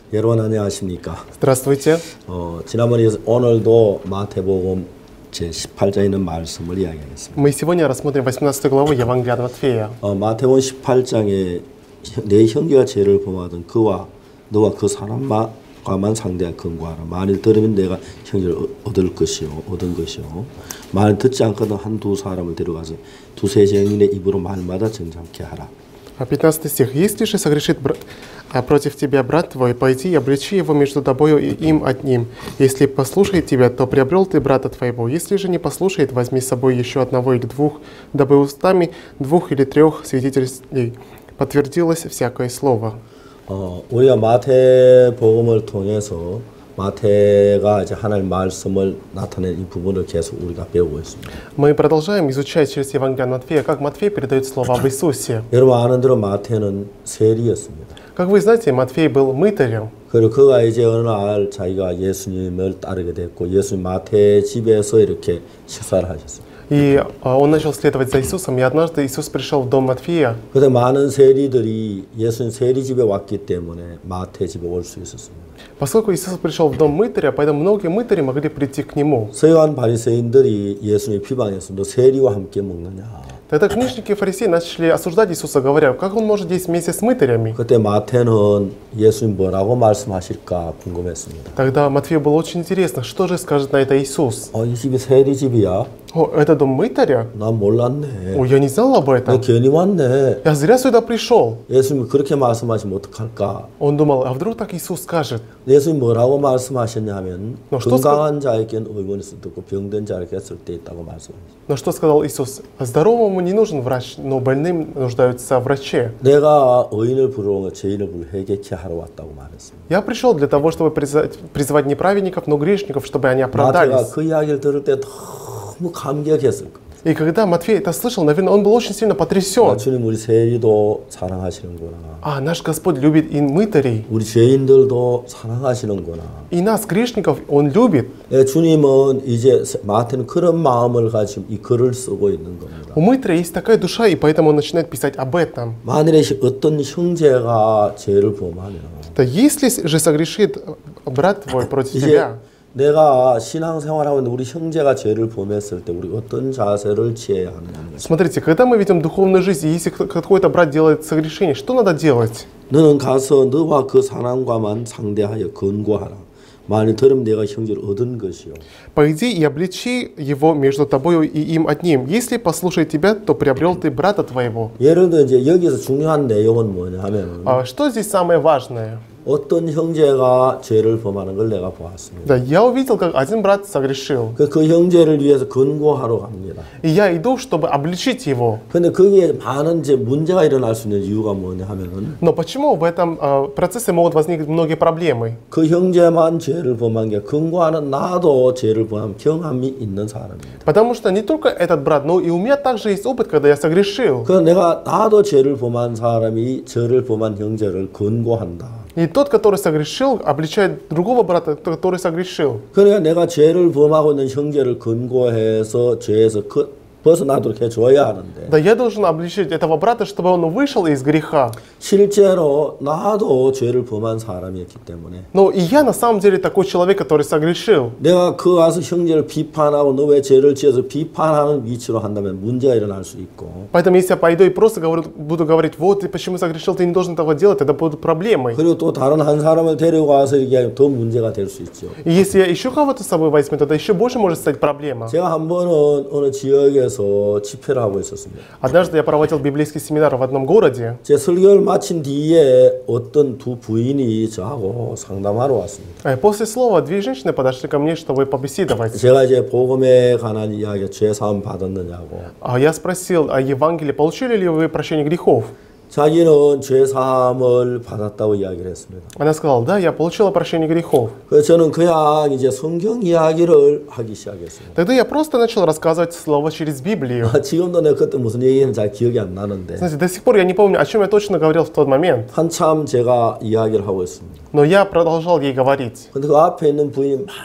여러분 안녕하십니까? Здравствуйте. 지난번에 이어서 오늘도 마태복음 제 18장에 있는 말씀을 이야기하겠습니다. Мы сегодня рассмотрим 18 главу Евангелия от Матфея. 마태복음 18장에 내 형제가 죄를 범하던 그와 너와 그 사람과만 상대하여 근거하라. 만일 들으면 내가 형제를 얻은 것이요. 만일 듣지 않거든 한두 사람을 데려가서 두세 증인의 입으로 말마다 정잠케 하라. 15 стих. «Если же согрешит против тебя брат твой, пойди и обличи его между тобою и им одним. Если послушает тебя, то приобрел ты брата твоего. Если же не послушает, возьми с собой еще одного или двух, дабы устами двух или трех свидетелей подтвердилось всякое слово». 우리가 마태복음을 통해서 마태가 이제 하나님 말씀을 나타낸 이 부분을 계속 우리가 배우고 있습니다. Мы продолжаем изучать через Евангелие от Матфея, как Матфей передает слова об Иисусе. 여러분 아는 대로 마태는 세리였습니다. Как вы знаете, Матфей был мытарем. 그리고 그가 이제 어느 날 자기가 예수님을 따르게 됐고 예수님 마태 집에서 이렇게 식사를 하셨어요. И он начал следовать за Иисусом, и однажды Иисус пришел в дом Матфея. 그때 많은 세리들이 예수님 세리 집에 왔기 때문에 마태 집에 올 수 있었습니다. Поскольку Иисус пришел в дом мытаря, поэтому многие мытари могли прийти к нему. 서기관 바리새인들이 예수님 비방했어. 너 세리와 함께 먹느냐? Тогда книжники и фарисеи начали осуждать Иисуса, говоря, как он может есть вместе с мытарями. 그때 마태는 예수님 뭐라고 말씀하실까 궁금했습니다. Тогда Матфею было очень интересно, что же скажет на это Иисус. 이 집이 세리 집이야? Это дом мытаря? 난 몰랐네. Я не знал об этом. 너 괜히 왔네. Я зря сюда пришел. 예수님이 그렇게 말씀하시면 어떡할까? Он думал, а вдруг так Иисус скажет? 예수님 뭐라고 말씀하셨냐 하면 너 건강한 자에게는 의원이 있을 때 있고 병든 자에게 있을 때 있다고 말씀하셨어요. Но что сказал Иисус? Здоровому не нужен врач, но больным нуждаются в враче. 내가 의인을 부르는 건 죄인을 부르 회개케 하러 왔다고 말했습니다. Я пришел для того, чтобы призывать не праведников, но грешников, чтобы они оправдались. 마태가 그 이야기를 들을 때 너무 감격했을 거예요. И когда Матфей это слышал, наверное, он был очень сильно потрясен. 주님 우리 세리도 사랑하시는구나. Наш Господь любит и мытарей, 우리 죄인들도 사랑하시는구나. и нас, грешников, Он любит. 주님은 이제 마태는 그런 마음을 가지고 이 글을 쓰고 있는 겁니다. У мытаря есть такая душа, и поэтому он начинает писать об этом. 만일에 어떤 형제가 죄를 범하면 То если же согрешит брат твой против тебя, 내가 신앙생활하고 있는 우리 형제가 죄를 범했을 때 우리 어떤 자세를 취해야 하느냐는 거죠. смотрите, когда мы ведем духовную жизнь, и если какой-то брат делает согрешение, что надо делать? 너는 가서 너와 그 사람과만 상대하여 권고하라. 만일 들으면 내가 형제를 얻은 것이요. Пойди и обличи его между тобою и им одним. Если послушает тебя, то приобрел ты брата твоего. 예를 들어 이제 여기서 중요한 내용은 뭐냐 하면 Что здесь самое важное? 어떤 형제가 죄를 범하는 걸 내가 보았습니다. Да, я увидел, как один брат согрешил. 그 형제를 위해서 권고하러 갑니다. И я иду, чтобы обличить его. 근데 거기에 많은 이제 문제가 일어날 수 있는 이유가 뭐냐 하면은 Но почему в этом процессе могут возникнуть многие проблемы? 그 형제만 죄를 범한 게 권고하는 나도 죄를 범한 경험이 있는 사람입니다. Потому что не только этот брат, но и у меня также есть опыт, когда я согрешил. 그 내가 나도 죄를 범한 사람이 저를 범한 형제를 권고한다. И тот, который согрешил, обличает другого брата, который согрешил. 그러니까 내가 죄를 범하고 있는 형제를 권고해서 죄에서 벗어나도록 해줘야 하는데 Да, я должен обличить этого брата, чтобы он вышел из греха. 실제로 나도 죄를 범한 사람이었기 때문에 Но и я на самом деле такой человек, который согрешил. 내가 그 와서 형제를 비판하고 너 왜 죄를 지어서 비판하는 위치로 한다면 문제가 일어날 수 있고 Поэтому если я пойду и просто буду говорить, вот ты почему согрешил, ты не должен этого делать, тогда будут проблемы. 그리고 또 다른 한 사람을 데리고 와서 얘기하면 더 문제가 될 수 있죠. И если я еще кого-то с собой возьму, тогда еще больше может стать проблема. 제가 한 번은 어느 지역에서 집회를 하고 있었습니다. Однажды я проводил библейский семинар в одном городе. 제 설교를 마친 뒤에 어떤 두 부인이 저하고 상담하러 왔습니다. После слова две женщины подошли ко мне, чтобы побеседовать. 제가 이제 복음에 관한 이야기, 죄 사함 받았느냐고. Я спросил о Евангелии, получили ли вы прощение грехов? 자기는 죄 사함을 받았다고 이야기를 했습니다. Она сказала, да, я получила прощение грехов. 그래서 저는 그냥 이제 성경 이야기를 하기 시작했습니다. Тогда я просто начал рассказывать слово через Библию. 지금도 내가 그때 무슨 얘기는 잘 기억이 안 나는데. Знаете, до сих пор я не помню, о чем я точно говорил в тот момент. 한참 제가 이야기를 하고 있습니다. Но я продолжал ей говорить. 근데 그 앞에 있는 부인이 막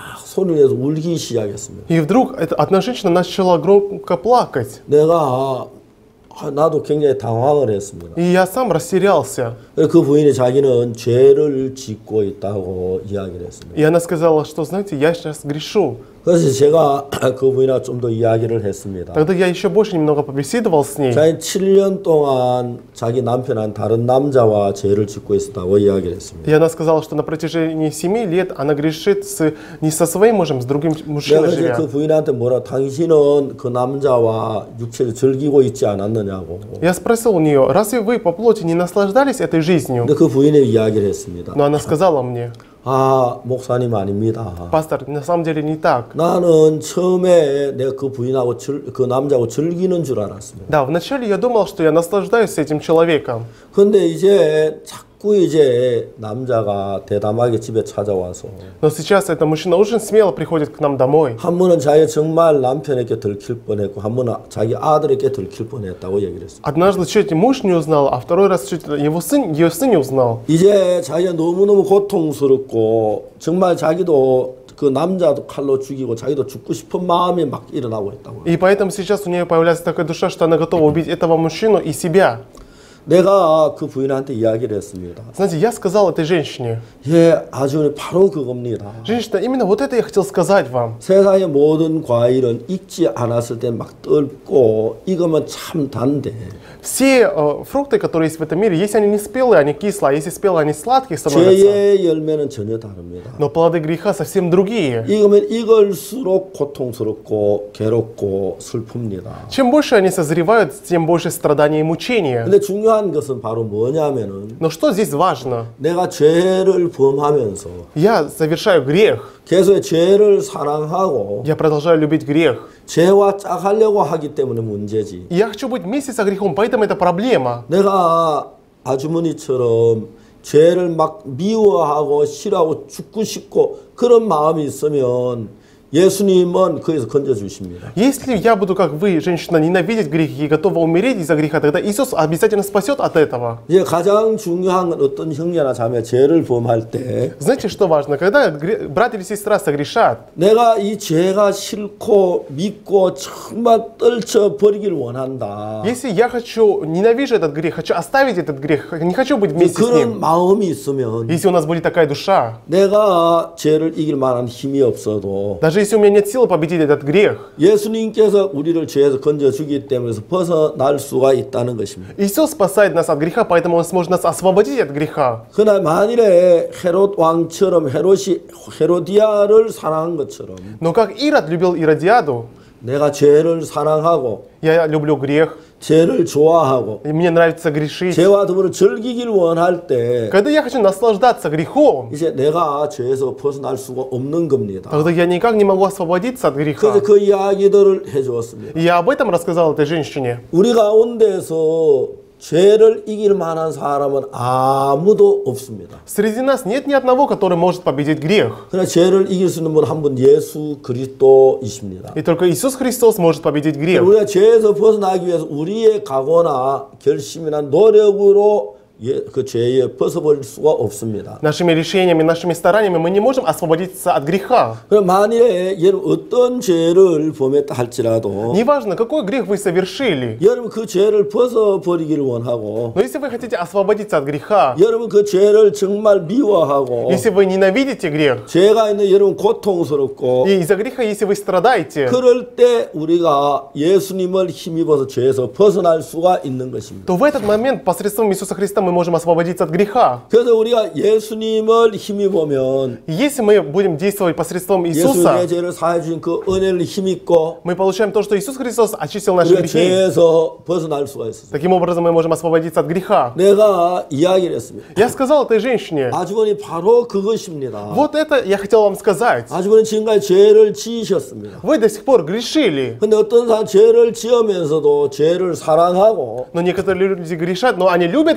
소리를 내서 울기 시작했습니다. И вдруг одна женщина начала громко плакать. 내가 나도 굉장히 당황을 했습니다. И я сам растерялся. 그 부인이 자기는 죄를 짓고 있다고 이야기를 했습니다. И она сказала, что, знаете, я сейчас грешу. 그래서 제가 그 부인하고 좀 더 이야기를 했습니다. Тогда я еще больше немного побеседовал с ней. 자기 7년 동안 자기 남편은 다른 남자와 죄를 짓고 있었다고 이야기를 했습니다. И она сказала, что на протяжении 7 лет она грешит не со своим мужем, с другим мужчиной 내가 이제 живя. 그 부인한테 뭐라 당신은 그 남자와 육체를 즐기고 있지 않았느냐고. Я спросил у нее, разве вы по плоти не наслаждались этой жизнью? 근데 그 부인이 이야기를 했습니다. Но она сказала мне, 아, 목사님 아닙니다. пастор, на самом деле не так. 나는 처음에 내가 그 부인하고 그 남자하고 즐기는 줄 알았습니다. Да, вначале я думал, что я наслаждаюсь этим человеком. 근데 이제 자꾸 이제 남자가 대담하게 집에 찾아와서 Но сейчас этот мужчина очень смело приходит к нам домой. 한 번은 자기 정말 남편에게 들킬 뻔했고 한 번은 자기 아들에게 들킬 뻔했다고 얘기를 했습니다. Однажды чуть муж не узнал, а второй раз чуть ее сын не узнал. 이제 자기가 너무너무 고통스럽고 정말 자기도 그 남자도 칼로 죽이고 자기도 죽고 싶은 마음이 막 일어나고 있다고. И поэтому сейчас у нее появляется такая душа, что она готова убить этого мужчину и себя. 내가 그 부인한테 이야기를 했습니다. Знаете, я сказал этой женщине, 예, 아주 바로 그겁니다. женщина, именно вот это я хотел сказать вам. 세상의 모든 과일은 익지 않았을 때 막 떫고 익으면 참 단데 Все фрукты, которые есть в этом мире, если они не спелые, они кислые, а если спелые, они сладкие становятся. 죄의 열매는 전혀 다릅니다. Но плоды греха совсем другие. 익으면 익을수록 고통스럽고 괴롭고 슬픕니다. Чем больше они созревают, тем больше страданий и мучения. 근데 중요한 것은 바로 뭐냐면은 Но что здесь важно? 내가 죄를 범하면서 Я совершаю грех. 계속 죄를 사랑하고 Я продолжаю любить грех. 죄와 짝하려고 하기 때문에 문제지. И я хочу быть вместе со грехом, поэтому это проблема. 내가 아주머니처럼 죄를 막 미워하고 싫어하고 죽고 싶고 그런 마음이 있으면 예수님은 거기서 건져주십니다. Если я буду, как вы, женщина, ненавидеть грех и готова умереть из-за греха, тогда Иисус обязательно спасет от этого. 이제 가장 중요한 건 어떤 형제나 자매 죄를 범할 때 Знаете, что важно? Когда брат или сестра согрешат, 내가 이 죄가 싫고 믿고 정말 떨쳐 버리길 원한다. если я ненавижу этот грех, хочу оставить этот грех, не хочу быть вместе с 그런 ним, 마음이 있으면 если у нас будет такая душа, 내가 죄를 이길 만한 힘이 없어도 даже если у меня нет силы победить этот грех, 예수님께서 우리를 죄에서 건져주기 때문에 벗어날 수가 있다는 것입니다. Иисус спасает нас от греха, поэтому Он сможет нас освободить от греха. 그러나 만일에 헤롯 왕처럼 헤롯이 헤로디아를 사랑한 것처럼 Но как Ирод любил Иродиаду, 내가 죄를 사랑하고 я люблю грех, 죄를 좋아하고 и мне нравится грешить. 죄와 더불어 즐기길 원할 때 Когда я хочу наслаждаться грехом, 이제 내가 죄에서 벗어날 수가 없는 겁니다. тогда я никак не могу освободиться от греха. 그래서 그 이야기들을 해주었습니다. И я об этом рассказал этой женщине. 우리 가운데서 죄를 이길 만한 사람은 아무도 없습니다. Среди нас нет ни одного, который может победить грех. 그러나 죄를 이길 수 있는 분 한 분 예수 그리스도이십니다. И только Иисус Христос может победить грех. 우리가 죄에서 벗어나기 위해서 우리의 각오나 결심이나 노력으로 그 죄에 벗어버릴 수가 없습니다. Нашими решениями, нашими стараниями мы не можем освободиться от греха. 그럼 만일에 여러분 어떤 죄를 범했다 할지라도 Неважно, какой грех вы совершили. 여러분 그 죄를 벗어버리기를 원하고 Но если вы хотите освободиться от греха, 여러분 그 죄를 정말 미워하고 если вы ненавидите грех, 죄가 있는 여러분 고통스럽고 и из-за греха, если вы страдаете, 그럴 때 우리가 예수님을 힘입어서 죄에서 벗어날 수가 있는 것입니다. то в этот момент посредством Иисуса Христа мы можем освободиться от греха. 그래서 우리가 예수님을 힘입으면 И если мы будем действовать посредством Иисуса, 예수님의 죄를 사해 주신 그 은혜를 힘입고 мы получаем то, что Иисус Христос очистил наши 우리가 грехи. 죄에서 벗어날 수가 있습니다. Таким образом мы можем освободиться от греха. 내가 이야기를 했습니다. Я сказал этой женщине, 아주머니 바로 그것입니다. вот это я хотел вам сказать. 아주머니 지금까지 죄를 지으셨습니다. Вы до сих пор грешили. 근데 어떤 사람 죄를 지으면서도 죄를 사랑하고 Но некоторые люди грешат, но они любят этот грех.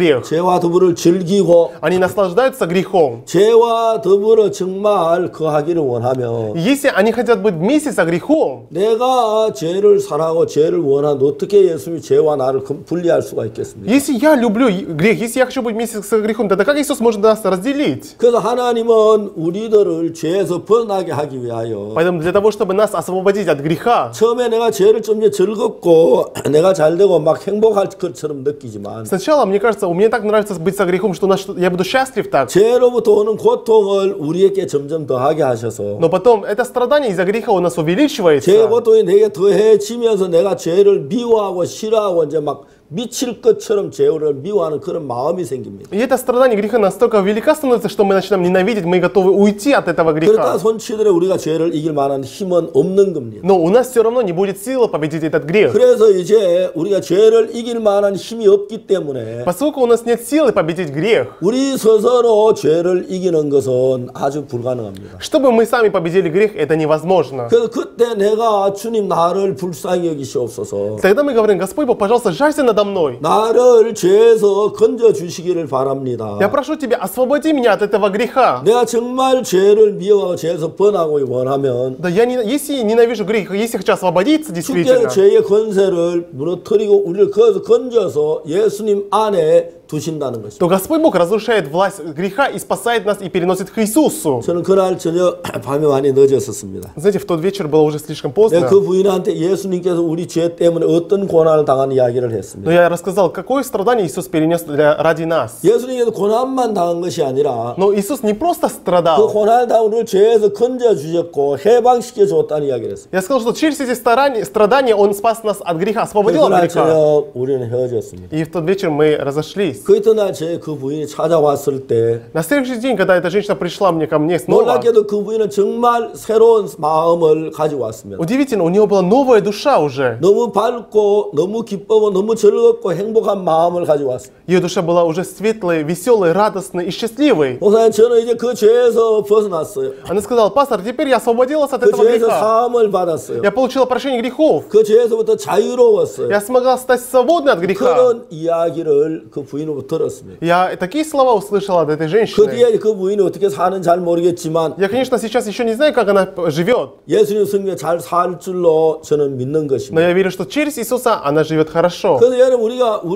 грех. 죄와 더불어 즐기고 Они наслаждаются грехом. 죄와 더불어 정말 거하기를 원하며 Если они хотят быть вместе со грехом, 내가 죄를 사랑하고 죄를 원하는데 어떻게 예수님이 죄와 나를 분리할 수가 있겠습니까? если я люблю грех, если я хочу быть вместе со грехом, тогда как Иисус может нас разделить? 그래서 하나님은 우리들을 죄에서 벗어나게 하기 위하여 Поэтому для того, чтобы нас освободить от греха, 처음에 내가 죄를 좀 즐겁고 내가 잘되고 막 행복할 것처럼 느끼지만 сначала, мне кажется, мне так нравится быть со грехом, что я буду счастлив так. 죄로부터 오는 고통을 우리에게 점점 더하게 하셔서 Но потом это страдание из-за греха у нас 죄의 увеличивается. 고통이 내게 더해지면서 내가 죄를 미워하고 싫어하고 이제 막 미칠 것처럼 죄를 미워하는 그런 마음이 생깁니다. И это страдание греха настолько велика становится, что мы начинаем ненавидеть, мы готовы уйти от этого 그러다 греха. 손치더라도 우리가 죄를 이길 만한 힘은 없는 겁니다. Но у нас все равно не будет силы победить этот грех. 그래서 이제 우리가 죄를 이길 만한 힘이 없기 때문에 Поскольку у нас нет силы победить грех, 우리 스스로 죄를 이기는 것은 아주 불가능합니다. чтобы мы сами победили грех, это невозможно. 그래서 그때 내가 주님 나를 불쌍히 여기시옵소서. Тогда мы говорим: Господь Бог, пожалуйста, жалься надо мной. 나를 죄에서 건져 주시기를 바랍니다. Я прошу Тебя, освободи меня от этого греха. 내가 정말 죄를 미워하고 죄에서 번하고 원하면 Да я если ненавижу грех, если хочу освободиться 주께서 действительно, 죄의 권세를 무너뜨리고 우리를 거기서 건져서 예수님 안에 두신다는 것입니다. то Господь Бог разрушает власть греха и спасает нас и переносит к Иисусу. 저는 그날 저녁 밤에 많이 늦었었습니다. Знаете, в тот вечер было уже слишком 내가 поздно. 그 부인한테 예수님께서 우리 죄 때문에 어떤 고난을 당한 이야기를 Но 했습니다. я рассказал, какое страдание Иисус перенес ради нас. 예수님께서 고난만 당한 것이 아니라 Но Иисус не просто 그 страдал. 고난을 당한 우리를 죄에서 건져 주셨고 해방시켜 줬다는 이야기를 했습니다. Я сказал, что через эти страдания Он спас нас от греха, освободил от 그날 греха. 저녁 우리는 헤어졌습니다. И в тот вечер мы разошлись. 그 이튿날 그 부인이 찾아왔을 때 На следующий день, когда эта женщина пришла ко мне снова, 놀랍게도 그 부인은 정말 새로운 마음을 가지고 왔습니다. удивительно, у нее была новая душа уже. 너무 밝고 너무 기쁘고 너무 즐겁고 행복한 마음을 가지고 왔습니다. Ее душа была уже светлой, веселой, радостной и счастливой. 목사님 저는 이제 그 죄에서 벗어났어요. Она сказала: пастор, теперь я освободилась от 그 этого 죄에서 греха. 사함을 받았어요. Я получила прощение грехов. 그 죄에서부터 자유로웠어요. Я смогла стать свободной от греха. 그런 이야기를 그 부인으로부터 들었습니다. Я такие слова услышала от этой 그 женщины. 뒤에 그 부인이 어떻게 사는지 잘 모르겠지만 Я, конечно, сейчас еще не знаю, как она живет. 예수님 성경에 잘 살 줄로 저는 믿는 Но 것입니다. я верю, что через Иисуса она живет хорошо. 그래서 여러분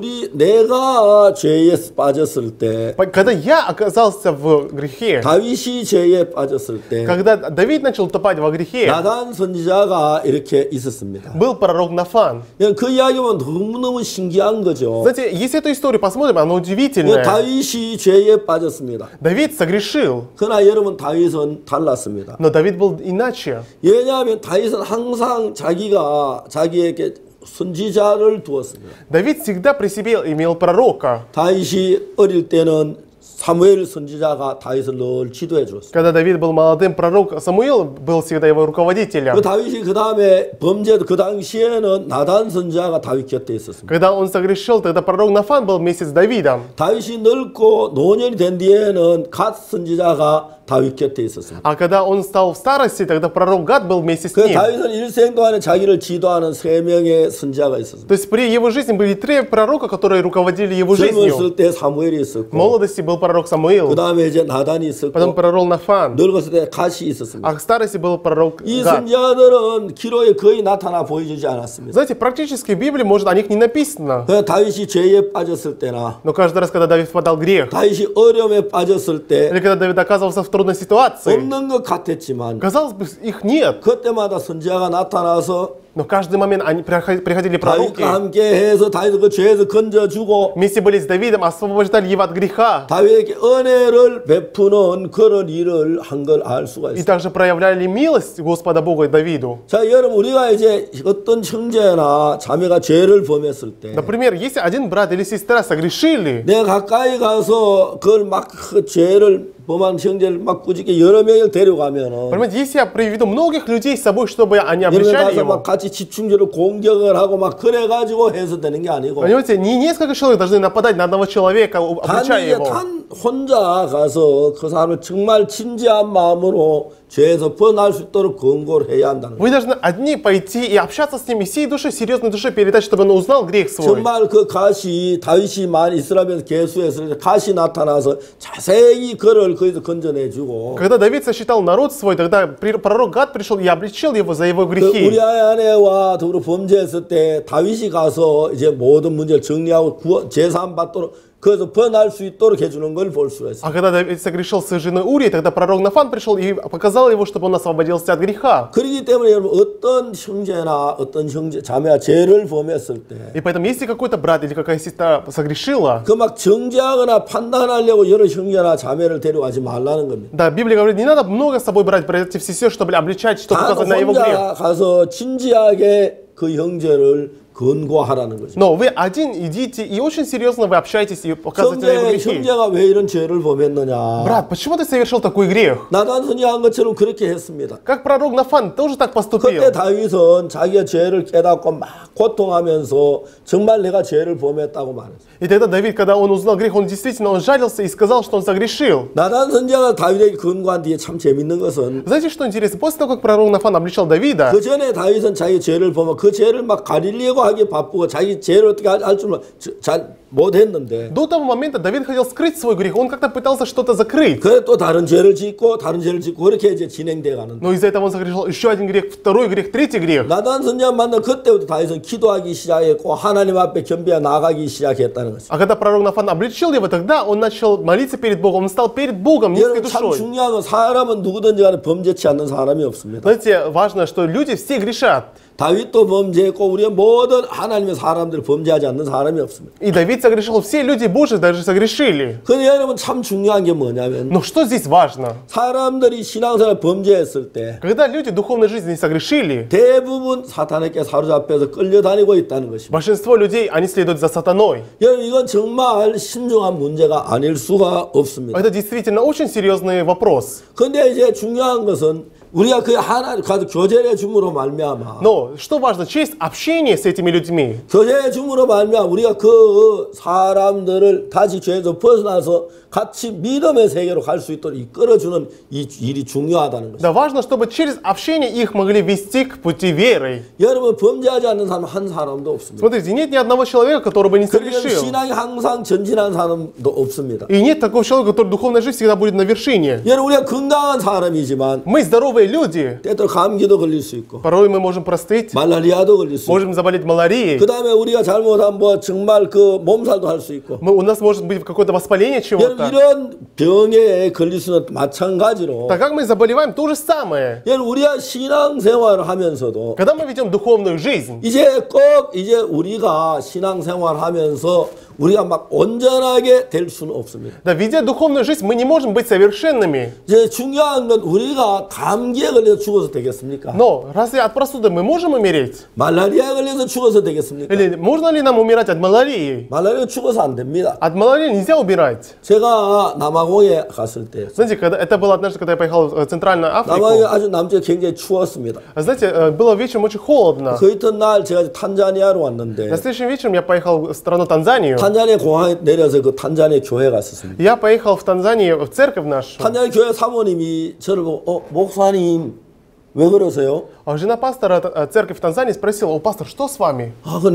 내가 죄에 빠졌을 때 Когда я оказался в грехе, 다윗이 죄에 빠졌을 때 когда Давид начал утопать во грехе, 나단 선지자가 이렇게 있었습니다. был пророк Нафан. 그 이야기만 너무너무 신기한 거죠. Знаете, если эту историю посмотрим, она удивительная. 다윗이 죄에 빠졌습니다. Давид согрешил, 그러나 여러분 다윗은 달랐습니다. но Давид был иначе. 왜냐하면 다윗은 항상 자기에게 선지자를 두었습니다. Давид всегда при себе имел пророка. 다윗이 어릴 때는 사무엘 선지자가 다윗을 늘 지도해 주었습니다. Когда Давид был молодым, пророк Самуил был всегда его руководителем. 그 다윗이 그 다음에 범죄도 그 당시에는 나단 선지자가 다윗 곁에 있었습니다. Когда он согрешил, тогда пророк Нафан был вместе с Давидом. 다윗이 늙고 노년이 된 뒤에는 갓 선지자가 다윗 곁에 있었습니다. А когда он стал в старости, тогда пророк Гад был вместе с 그 ним. 다윗은 일생 동안에 자기를 지도하는 3명의 선지자가 있었습니다. То есть при его жизни были 3 пророка, которые руководили его жизнью. 젊었을 때 사무엘이 В 있었고 молодости был пророк 그 Самуил, 다음에 이제 나단이 있었고 потом пророк Нафан, 늙었을 때 갓이 있었습니다. а в старости был пророк 이 Гад. 선지자들은 기록에 거의 나타나 보여주지 않았습니다. Знаете, практически в Библии, может, о них не написано. 그래서 다윗이 죄에 빠졌을 때나 Но каждый раз, когда Давид впадал в грех, 다윗이 어려움에 빠졌을 때 или когда Давид оказывался в трудной ситуации, 없는 것 같았지만 казалось бы, их нет. 그때마다 선지자가 나타나서 Но в каждый момент они приходили пророки. 다윗과 함께 해서 다윗을 그 죄에서 건져주고 Вместе были с Давидом, освобождали его от греха. 다윗에게 은혜를 베푸는 그런 일을 한 걸 알 수가 И 있습니다. также проявляли милость Господа Бога и Давиду. 자, 여러분 우리가 이제 어떤 형제나 자매가 죄를 범했을 때 Например, если один брат или сестра согрешили, 내가 가까이 가서 그걸 막 그 죄를 범한 형제를 막 꾸짖게 여러 명을 데려가면은 понимаете, если я приведу многих людей с собой, чтобы они 여러분 обличали 가서 막 его, 같이 집중적으로 공격을 하고 막 그래가지고 해서 되는 게 아니고 понимаете, не несколько человек должны нападать на одного человека, обличая его. 단 혼자 가서 그 사람을 정말 진지한 마음으로 죄에서 벗어날 수 있도록 권고를 해야 한다는 Вы 거예요. должны одни пойти и общаться с ним, и всей душой, серьезной душой передать, чтобы он узнал грех свой. 정말 그 가시 다윗이 만 이스라엘에서 계수했을 때 가시 나타나서 자세히 그를 거기서 건져내주고 Когда Давид сосчитал народ свой, тогда пророк Гад пришел и обличил его за его 그 грехи. 우리아의 아내와 더불어 범죄했을 때 다윗이 가서 이제 모든 문제를 정리하고 제사함 받도록 그래서 벗어날 수 있도록 해주는 걸 볼 수가 있어요. А когда Давид согрешил с женой Урией, тогда пророк Нафан пришел и показал его, чтобы он освободился от греха. 그렇기 때문에 여러분 어떤 형제나 어떤 형제 자매가 죄를 범했을 때 И поэтому, если какой-то брат или какая сестра согрешила, 그 막 정죄하거나 판단하려고 여러 형제나 자매를 데려가지 말라는 겁니다. да, Библия говорит, не надо много с собой брать братьев и сестер, чтобы обличать, чтобы 다 указать на его грех. 혼자 가서 진지하게 그 형제를 권고하라는 거죠. Но вы один идите и очень серьезно вы общаетесь и показываете на его грехи. 형제가 왜 이런 죄를 범했느냐? Брат, почему ты совершил такой грех? 나단 선지한 것처럼 그렇게 했습니다. Как пророк Нафан тоже так поступил. 그때 다윗은 자기가 죄를 깨닫고 막 고통하면서 정말 내가 죄를 범했다고 말했어요. И тогда Давид, когда он узнал грех, он действительно он жалился и сказал, что он согрешил. 나단 선지자가 다윗에게 권고한 뒤에 참 재밌는 것은 Знаете, что интересно? После того, как пророк Нафан обличал Давида, 그 전에 다윗은 자기 죄를 범하고 그 죄를 막 가리려고 하기 바쁘고 자기 죄를 어떻게 할 줄 잘 못했는데 до того момента Давид хотел скрыть свой грех, он как-то пытался что-то закрыть. 그래 또 다른 죄를 짓고 다른 죄를 짓고 그렇게 이제 진행돼 가는데 Но из-за этого он согрешил еще один грех, второй грех, третий грех. 나단 선지자 만난 그때부터 다윗은 기도하기 시작했고 하나님 앞에 겸비해 나가기 시작했다는 것이죠. А когда пророк Нафан обличил его, тогда он начал молиться перед Богом, он стал перед Богом низкой 여러분 참 душой. 중요한 건 사람은 누구든지 간에 범죄치 않는 사람이 없습니다. Знаете, важно, что люди все грешат. 다윗도 범죄했고 우리의 모든 하나님의 사람들 범죄하지 않는 사람이 없습니다. И Давид согрешил, все люди Божьи даже согрешили. 근데 여러분 참 중요한 게 뭐냐면 Но что здесь важно? 사람들이 신앙생활 범죄했을 때 Когда люди духовной жизни согрешили, 대부분 사탄에게 사로잡혀서 끌려다니고 있다는 것입니다. большинство людей, они следуют за сатаной. 여러분 이건 정말 심중한 문제가 아닐 수가 없습니다. Это действительно очень серьезный вопрос. 근데 이제 중요한 것은 우리가 그 하나님 가서 교제를 줌으로 말미암아 Но что важно, через общение с этими людьми, 교제를 줌으로 말미암아 우리가 그 사람들을 다시 죄에서 벗어나서 같이 믿음의 세계로 갈 수 있도록 이끌어주는 이 일이 중요하다는 것입니다. да важно, чтобы через общение их могли вести к пути веры. 여러분 범죄하지 않는 사람 한 사람도 없습니다. Смотрите, нет ни одного человека, который бы не 그리고 согрешил. 신앙이 항상 전진하는 사람도 없습니다. И нет такого человека, который духовная жизнь всегда будет на вершине. 여러분 우리가 건강한 사람이지만 Мы здоровые люди. 때때로 감기도 걸릴 수 있고 Порой мы можем простыть, 말라리아도 걸릴 수 있고 можем заболеть малярией. 그 다음에 우리가 잘못하면 뭐 정말 그 몸살도 할 수 있고 У нас может быть какое-то воспаление 여러분 чего-то. 이런 병에 걸릴 수는 마찬가지로 Так как мы заболеваем, то же самое. 여러분 우리가 신앙생활을 하면서도 Когда мы ведем духовную жизнь, 이제 꼭 이제 우리가 신앙생활 하면서 우리가 막 온전하게 될 수는 없습니다. да, ведя духовную жизнь, мы не можем быть совершенными. 이제 중요한 건 우리가 감기에 걸려서 죽어서 되겠습니까? Но разве от простуды мы можем умереть? 말라리아에 걸려서 죽어서 되겠습니까? Или можно ли нам умирать от малярии? 말라리아 죽어서 안 됩니다. От малярии нельзя умирать. 제가 남아공에 갔을 때 Знаете, когда, это было однажды, когда я поехал в Центральную 남아공이 Африку. 아주 남쪽에 굉장히 추웠습니다. Знаете, было вечером очень холодно. 그 이튿날 제가 탄자니아로 왔는데 На следующем вечером я поехал в страну Танзанию. 탄자니아 공항에 내려서 그 탄자니아 교회 갔었습니다. Я поехал в Танзанию, в церковь нашу. 탄자니아 교회 사모님이 저를 보고 목사님 왜 그러세요? А жена пастора церкви в Танзании спросила: "О, пастор, что с вами?"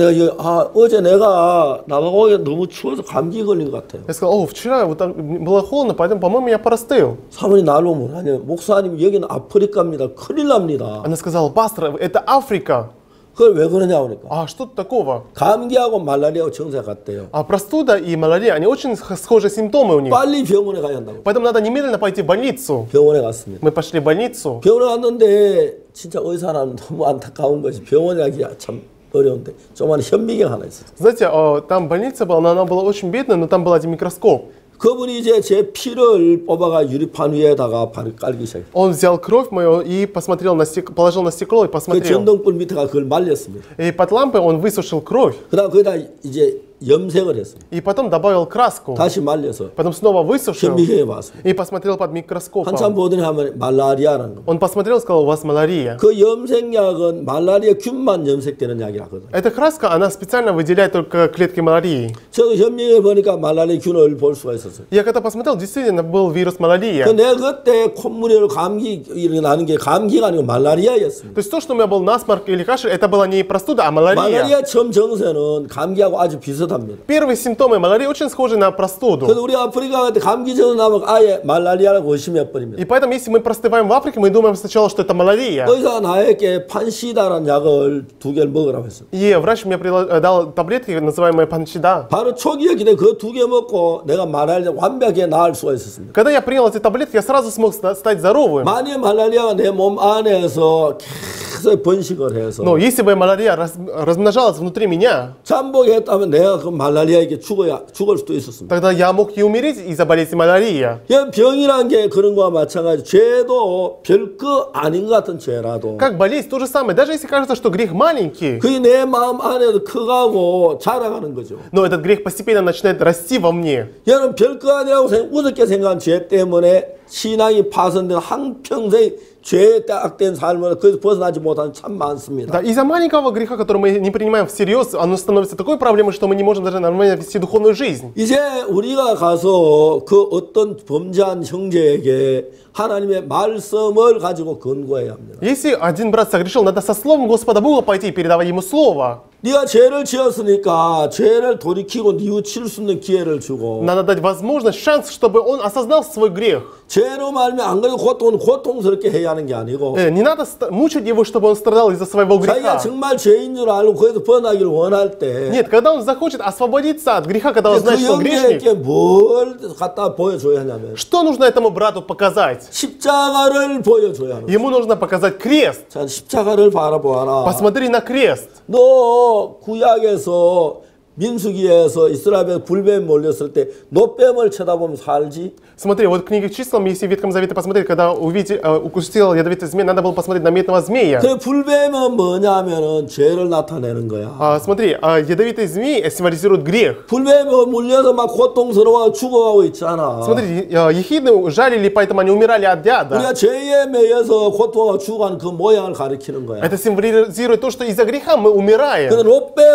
어제 내가 남아공에 너무 추워서 감기 걸린 것 같아요. Я сказал: "О, вчера вот так было холодно, поэтому, по-моему, я простыл." 사모님 나로 뭐라냐? 목사님 여기는 아프리카입니다. 큰일 납니다. Она сказала: "Пастор, это Африка." 그걸 왜 그러냐 그러니까 А что тут такого? 감기하고 말라리아하고 정세 같대요. А простуда и малярия, они очень схожие симптомы у них. 빨리 병원에 가야 한다고. Поэтому надо немедленно пойти в больницу. 병원에 갔습니다. Мы пошли в больницу. 병원에 갔는데 진짜 의사는 너무 안타까운 것이 병원에 가기가 참 어려운데 조그만 현미경 하나 있어요. Знаете, там больница была, но она была очень бедная, но там был один микроскоп. 그분이 이제 제 피를 뽑아가 유리판 위에다가 바로 깔기 시작해요. Он взял кровь мою и посмотрел на положил на стекло и 그 посмотрел. 전동불 밑에가 그걸 말렸습니다. И под лампой он высушил кровь. 그다음 거기다 이제 염색을 했어요. И потом добавил краску. 다시 말려서 Потом снова высушил 현미경에 봤습니다. и посмотрел под микроскопом. 한참 보더니 하면 말라리아라는 거. Он посмотрел и сказал, у вас малярия. 그 염색약은 말라리아 균만 염색되는 약이라거든. Эта краска, она специально выделяет только клетки малярии. 저도 현미경에 보니까 말라리아 균을 볼 수가 있었어요. Я когда посмотрел, действительно был вирус малярия. 내가 그때 콧물이 감기 일어나는 게 감기가 아니고 말라리아였습니다. То есть то, что у меня был насморк или кашель, это была не простуда, а малярия. 말라리아 처음 증세는 감기하고 아주 비슷합니다. Первые симптомы малярии очень схожи на простуду. 그래서 우리 아프리카 같은 감기 전에 나면 아예 말라리아라고 의심해 버립니다. И поэтому, если мы простываем в Африке, мы думаем сначала, что это малярия. 의사가 나에게 판시다라는 약을 2개를 먹으라고 했어요. И врач мне дал таблетки, называемые панчида. 바로 초기였기 때문에 그 2개 먹고 내가 말라리아 완벽하게 나을 수가 있었습니다. Когда я принял эти таблетки, я сразу смог стать здоровым. 만약 말라리아가 내 몸 안에서 계속 번식을 해서 Но если бы малярия размножалась внутри меня, 잠복했다면 내가 그 말라리아에게 죽을 수도 있었습니다. тогда я мог и умереть из-за болезни малярия. 병이란 게 그런 거와 마찬가지. 죄도 별거 아닌 것 같은 죄라도 Как болезнь, то же самое. Даже если кажется, что грех маленький, 그게 내 마음 안에도 커가고 자라가는 거죠. но этот грех постепенно начинает расти во мне. 여러분 별거 아니라고 우습게 생각한 죄 때문에 신앙이 파손된 한평생 죄에 딱된 삶을 거기서 벗어나지 못하는 참 많습니다. Да, из-за маленького греха, который мы не принимаем всерьез, оно становится такой проблемой, что мы не можем даже нормально вести духовную жизнь. 이제 우리가 가서 그 어떤 범죄한 형제에게 하나님의 말씀을 가지고 권고해야 합니다. Если один брат согрешил, надо со словом Господа Бога пойти и передавать ему слово. 네가 죄를 지었으니까 죄를 돌이키고 뉘우칠 수 있는 기회를 주고 Надо дать возможность, шанс, чтобы он осознал свой грех. 죄로 말면 안 그래도 고통스럽게 해야 하는 게 아니고 Не надо мучить его, чтобы он страдал из-за своего 자기가 греха. 정말 죄인 줄 알고 거기서 벗어나기를 원할 때 Нет, когда он захочет освободиться от греха, когда он 그 знает, что он грешник, 형제에게 뭘 갖다 보여줘야 하냐면 что нужно этому брату показать? 십자가를 보여줘야 하는 거예요. Ему нужно показать крест. 자, 십자가를 바라보아라. Посмотри на крест. 너 구약에서 민수기에서 이스라엘 불뱀 몰렸을 때 노뱀을 쳐다보면 살지? Смотри, вот в книге чисел, если в Ветхом Завете посмотреть, когда укусил ядовитый змей, надо было посмотреть на медного змея. 그 불뱀은 뭐냐면은 죄를 나타내는 거야. Смотри, ядовитый змей символизирует грех. 불뱀에 물려서 막 고통스러워 죽어가고 있잖아. Смотри, ехидны жалили, поэтому они умирали от яда. 우리가 죄에 매여서 고통하고 죽어가는 그 모양을 가리키는 거야. Это символизирует то, что из-за греха мы умираем. 근데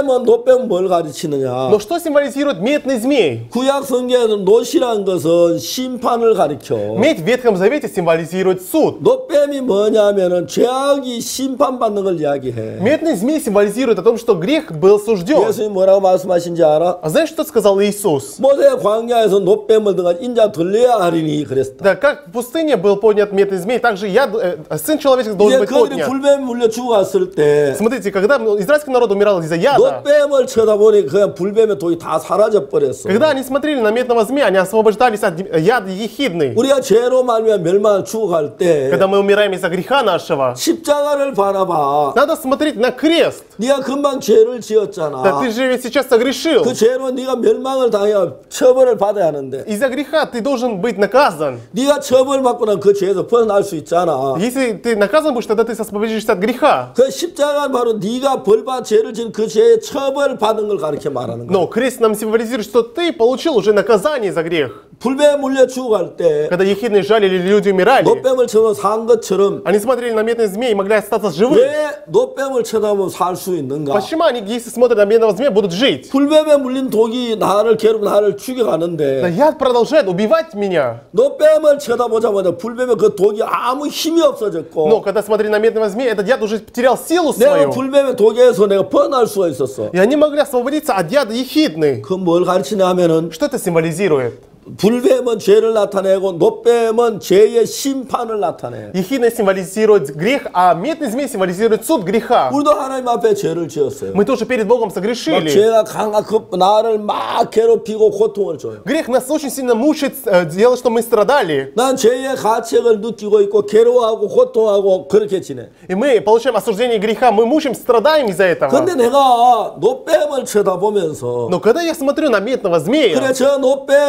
노뱀은 뭘 가르치느냐? Но что символизирует медный змей? 구약 성경에는 노시란 것은 심판을 가리켜. Медь в Ветхом Завете символизирует суд. 노뱀이 뭐냐면은 죄악이 심판받는 걸 이야기해. Медный змей символизирует о том, что грех был сужден. 예수님 뭐라고 말씀하신지 알아? А знаешь, что сказал Иисус? 모세 광야에서 노뱀을 등한 인자 들려야 하리니 그랬다. Да, как в пустыне был поднят медный змей, так же Сын человеческий должен 이제 быть 그들이 поднят. 불뱀 물려 죽어갔을 때 Смотрите, когда израильский народ умирал из-за яда, 노뱀을 쳐다보니 그냥 불뱀의 독이 다 사라져 버렸어. когда они смотрели на медного змея, они освобождались от яда ехидный. 우리가 죄로 말미암아 멸망을 죽어갈 때 Когда мы умираем из-за греха нашего, 십자가를 바라봐. надо смотреть на крест. 네가 금방 죄를 Да, 지었잖아. ты же ведь сейчас согрешил. 그 죄로 네가 멸망을 당해 처벌을 받아야 하는데 Из-за греха ты должен быть наказан. 네가 처벌받고 난 그 죄에서 벗어날 수 있잖아. Если ты наказан будешь, тогда ты освободишься от греха. 그 십자가는 바로 네가 벌받 죄를 지은 그 죄의 처벌 받은 걸 가르쳐 말하는 거야. Но крест нам символизирует, что ты получил уже наказание за грех. 불뱀에 물려 죽어갈 때 Когда ехидные жалили, люди умирали. 노뱀을 쳐서 산 것처럼 Они смотрели на медный змей и могли остаться живыми. 왜 노뱀을 쳐다보면 살 수 있는가? Почему они, если смотрят на медного змея, будут жить? 불뱀에 물린 독이 나를 괴롭고 나를 Да 죽여가는데 яд продолжает убивать меня. 노뱀을 쳐다보자마자 불뱀의 그 독이 아무 힘이 Но 없어졌고 когда смотрели на медного змея, этот яд уже потерял силу 내가 свою. 불뱀의 독에서 내가 벗어날 수가 있었어. И они могли освободиться от яда ехидный. 그 뭘 가르치냐 하면은 Что это символизирует? 불뱀은 죄를 나타내고 노뱀은 죄의 심판을 나타내. Ехидный символизирует грех, а медный змей символизирует суд греха. 우리도 하나님 앞에 죄를 지었어요. Мы тоже перед Богом 막 согрешили. 죄가 강하고 나를 막 괴롭히고 고통을 줘요. Грех нас очень сильно мучает, делает, что мы страдали. 난 죄의 가책을 느끼고 있고 괴로워하고 고통하고 그렇게 지내. И мы получаем осуждение греха, мы мучим, страдаем из-за этого. 근데 내가 노뱀을 쳐다보면서 Но когда я смотрю на медного 그래 змея, 저 노뱀은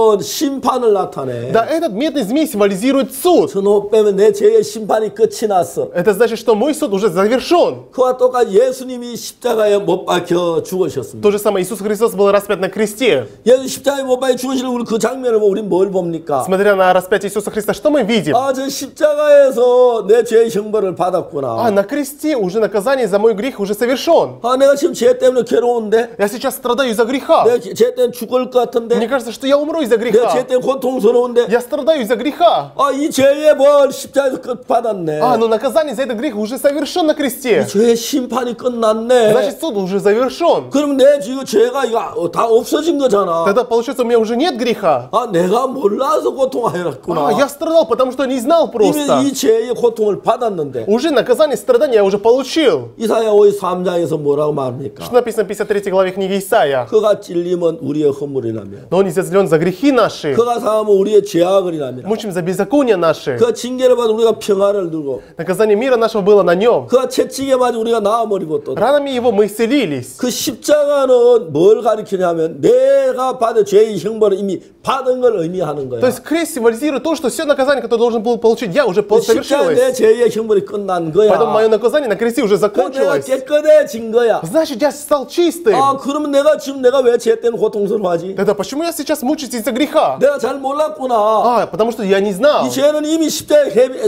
놈은 심판을 나타내. Да, этот медный змей символизирует суд. 저놈 빼면 내 죄의 심판이 끝이 났어. Это значит, что мой суд уже завершен. 그와 똑같이 예수님이 십자가에 못 박혀 죽으셨습니다. То же самое, Иисус Христос был распят на кресте. 예수 십자가에 못 박혀 죽으시는 우리 그 장면을 보면 우리는 뭘 봅니까? Смотря на распятие Иисуса Христа, что мы видим? 아, 저 십자가에서 내 죄의 형벌을 받았구나. На кресте уже наказание за мой грех уже совершен. 아, 내가 지금 죄 때문에 괴로운데? Я сейчас страдаю из-за греха. 내가 죄 때문에 죽을 것 같은데? Мне кажется, что я умру из-за 내가 греха. 죄 때문에 고통스러운데? Я страдаю из-за греха. 아, 이 죄의 벌 십자가에서 끝 받았네. Но наказание за этот грех уже совершен на кресте. 죄의 심판이 끝났네. Значит, суд уже завершен. 그럼 내 지금 죄가 이거 다 없어진 거잖아. Тогда, получается, у меня уже нет греха. 아, 내가 몰라서 고통하였구나. Я страдал, потому что не знал просто. 이미 이 죄의 고통을 받았는데. Уже наказание, страдания я уже получил. 이사야 53장에서 뭐라고 말합니까? Что написано в 53 главе книги Исаия? 그가 찔림은 우리의 허물이라며. Но он изъязвлен за грехи наши, 그가 상함은 우리의 죄악이라며. мучим за беззакония наши. 그가 징계를 받아 우리가 평안을 누리고. Наказание мира нашего было на нем. 그가 채찍에 맞아 우리가 나아버리고 또. Ранами его мы исцелились. 그 십자가는 뭘 가리키냐면 내가 받은 죄의 형벌을 이미 받은 걸 의미하는 거야. То есть крест символизирует то, что все наказание, которое должен был получить, я уже 십자가 내 совершилось. 죄의 형벌이 끝난 거야. Поэтому мое наказание на кресте уже 내가 закончилось. 깨끗해진 거야. Значит, я стал чистым. 아, 그러면 지금 내가 왜 죄 때문에 고통스러워하지? Тогда почему я сейчас мучаюсь из-за греха? 내가 잘 몰랐구나. Потому что я не знал. 이 죄는 이미 십자가의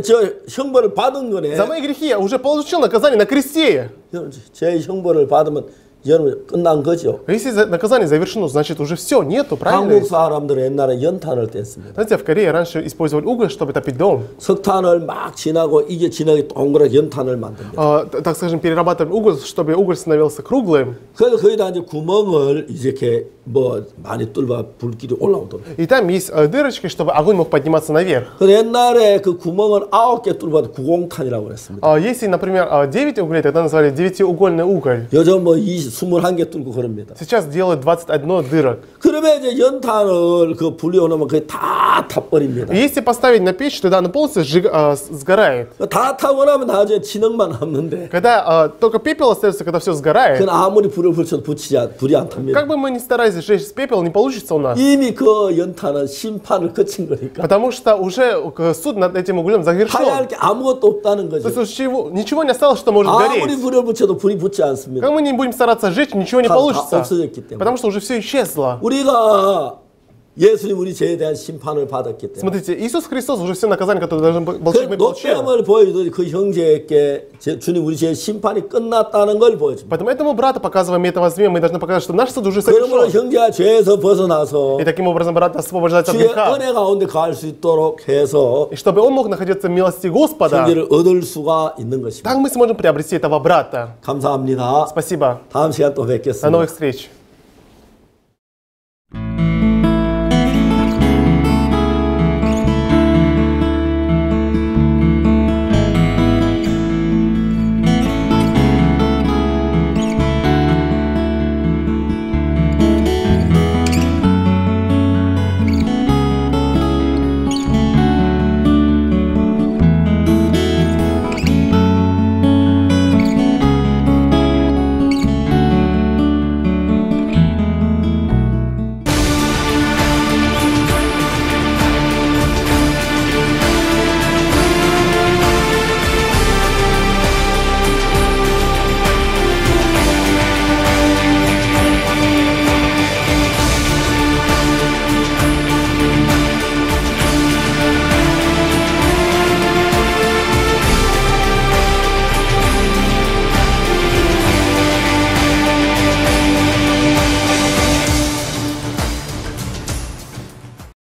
형벌을 받은 거네. За мои грехи я уже получил наказание на кресте. 죄의 형벌을 받으면 여러분 끝난 거죠. Если наказание завершено, значит уже все, нету, правильно? 한국 사람들은 옛날에 연탄을 뗐습니다. Знаете, в Корее раньше использовали уголь, чтобы топить дом. 석탄을 막 지나고 이게 지나게 동그랗게 연탄을 만듭니다. Так скажем, перерабатывали уголь, чтобы уголь становился круглым. 그래서 거기다 이제 구멍을 이렇게 뭐 많이 뚫어 불길이 올라오도록. И там есть дырочки, чтобы огонь мог подниматься наверх. 그 옛날에 그 구멍을 9개 뚫어봐도 구공탄이라고 그랬습니다. Если, например, 9 углей, тогда назвали 9-угольный уголь. 요즘 뭐 21개 뚫고 그럽니다. Сейчас делают 21 дырок. 그러면 이제 연탄을 그 불려오면 그게 다 타버립니다. Если поставить на печь, тогда она полностью сгорает. 다 타고 나면 나중에 진흙만 남는데. Когда только пепел остается, когда все сгорает, 그건 아무리 불을 붙여도 불이 안 탑니다. как бы мы ни старались сжечь пепел, не получится у нас. 이미 그 연탄은 심판을 거친 거니까. Потому что уже суд над этим углем завершен. 하야할 게 아무것도 없다는 То 거죠. есть ничего не осталось, что может 아무리 гореть. 불을 붙여도 불이 붙지 않습니다. Как мы не будем стараться сжечь, ничего не 다 получится. 없어졌기 때문에. Потому что уже все исчезло. 우리가 예수님 우리 죄에 대한 심판을 받았기 때문에. Смотрите, Иисус Христос уже все наказания, которые должен был 그 мы получили. 노뱀을 보여주듯이 그 형제에게 주님 우리 죄의 심판이 끝났다는 걸 보여줍니다. Поэтому этому брату, показывая этого змея, мы должны показать, что наш суд уже 그러므로 совершен. 형제가 죄에서 벗어나서 И таким образом брат освобождается от 주의 греха. 은혜 가운데 갈 수 있도록 해서 И чтобы он мог находиться в милости Господа, 형제를 얻을 수가 있는 것입니다. так мы сможем приобрести этого брата. 감사합니다. Спасибо. 다음 시간 또 До 뵙겠습니다. новых встреч.